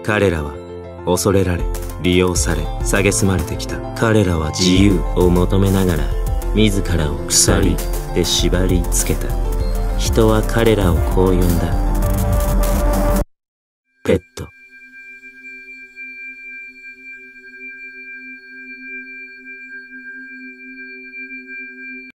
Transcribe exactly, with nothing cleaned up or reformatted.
彼らは恐れられ、利用され、蔑まれてきた。彼らは自由を求めながら自らを鎖で縛り付けた。人は彼らをこう呼んだ。